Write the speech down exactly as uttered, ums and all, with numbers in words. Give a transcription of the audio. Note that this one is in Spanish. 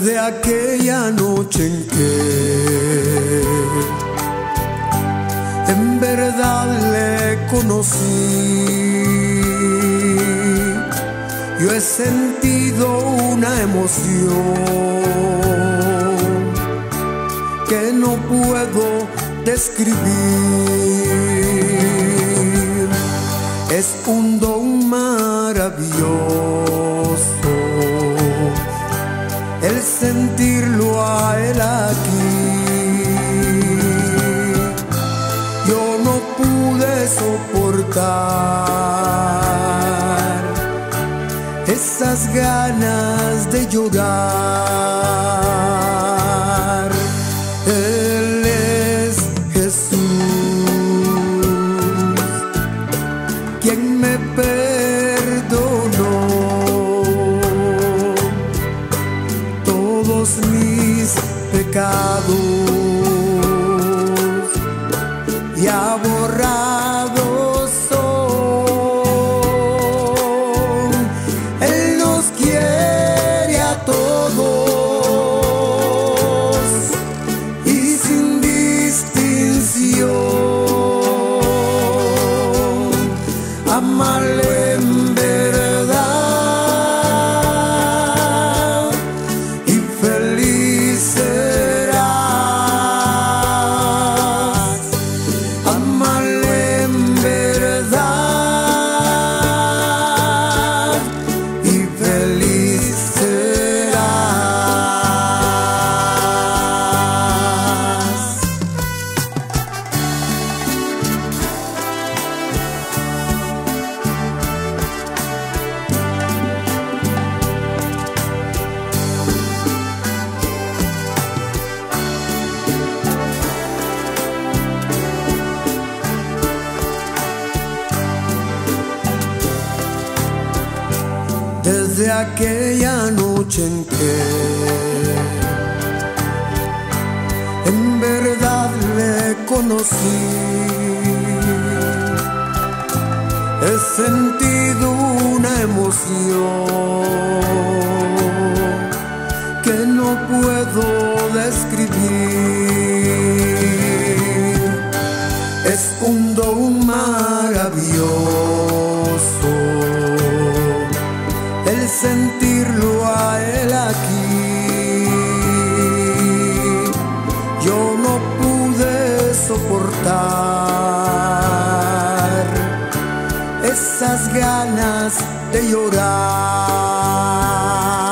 Desde aquella noche en que en verdad le conocí, yo he sentido una emoción que no puedo describir. Es un don maravilloso el sentirlo a él aquí. Yo no pude soportar esas ganas de llorar. Él es Jesús, quien me perdonó todos mis pecados y ha borrado son. Él nos quiere a todos y sin distinción. Amarle en verdad y feliz serás. Amarle en verdad y feliz serás. Desde aquella noche en que en verdad le conocí, he sentido una emoción que no puedo describir. Es un don maravilloso el sentirlo a él aquí. Yo no pude soportar esas ganas de llorar.